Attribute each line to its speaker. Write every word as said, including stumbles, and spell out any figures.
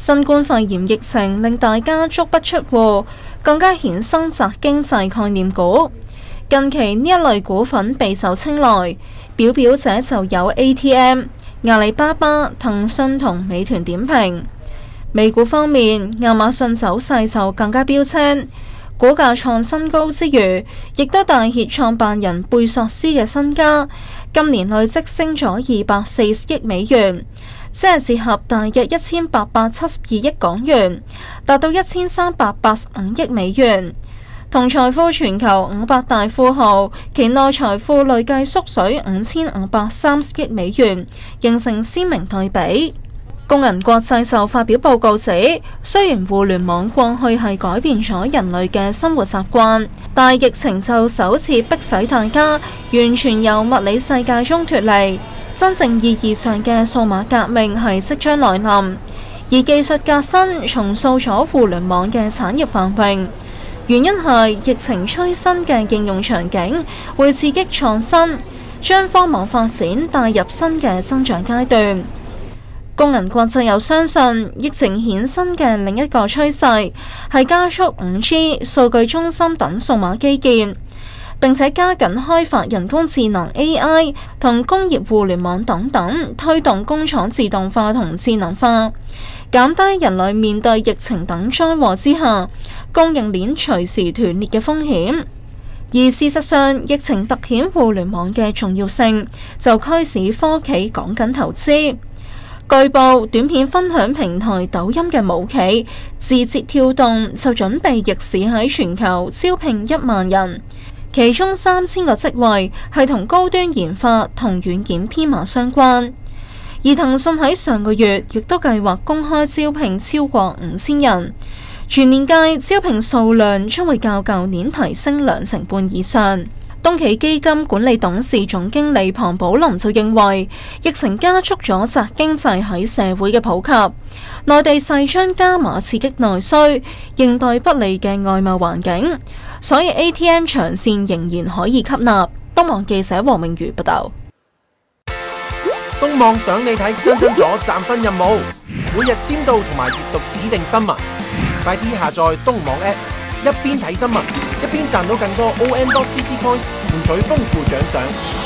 Speaker 1: 新冠肺炎疫情令大家足不出戶，更加衍生宅經濟概念股。近期呢一類股份備受青睞，表表者就有 A T M、阿里巴巴、騰訊同美團點評。美股方面，亞馬遜走勢就更加飆青，股價創新高之餘，亦都大挈創辦人貝索斯嘅身家，今年累積升咗二百四十億美元，即係折合大約一千八百七十二億港元，達到一千三百八十五億美元。同財富全球五百大富豪期內財富累計縮水五千五百三十億美元，形成鮮明對比。工銀國際就發表報告指，雖然互聯網過去係改變咗人類嘅生活習慣，但疫情就首次迫使大家完全由物理世界中脫離，真正意義上嘅數碼革命係即將來臨，而技術革新重塑咗互聯網嘅產業繁榮。原因係疫情催生嘅應用場景會刺激創新，將科網發展帶入新嘅增長階段。工銀國際又相信，疫情衍生嘅另一個趨勢係加速 五 G、數據中心等數碼基建，並且加緊開發人工智能 A I 同工業互聯網等等，推動工廠自動化同智能化，減低人類面對疫情等災禍之下供應鏈隨時斷裂嘅風險。而事實上，疫情突顯互聯網嘅重要性，就驅使科企趕緊投資。據報，短片分享平台抖音嘅母企字節跳動就準備逆市喺全球招聘一萬人，其中三千個職位係同高端研發同軟件編碼相關。而騰訊喺上個月亦都計劃公開招聘超過五千人。全年計招聘數量將會較舊年提升兩成半以上。東企基金管理董事總經理龐寶林就認為，疫情加速咗宅經濟喺社會嘅普及，內地勢將加碼刺激內需，應對不利嘅外貿環境，所以 A T M 長線仍然可以吸納。東網記者黃明如報道。
Speaker 2: 東網想你睇新增咗賺分任務，每日簽到同埋閱讀指定新聞。快啲下載東網 App， 一邊睇新聞，一邊賺到更多 O M 多 C C Coin， 換取豐富獎賞。